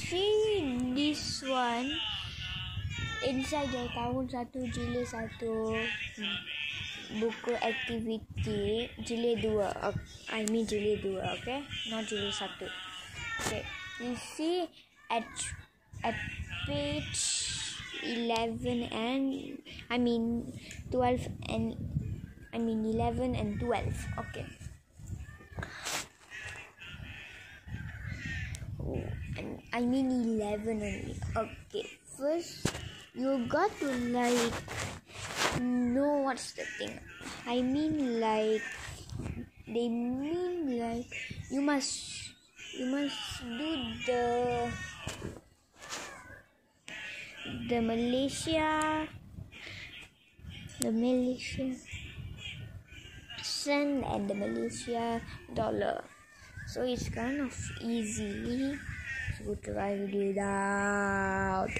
see this one inside the tahun 1 jilid 1 buku aktiviti jilid 2. Jilid 2, okay? Not jilid 1. Okay. You see at page 11 and 12 and 11 and 12. Okay. And 11 only. Okay. First, you got to know what's the thing. They mean you must do the Malaysia cent and the Malaysia dollar. So it's kind of easy. So try it out.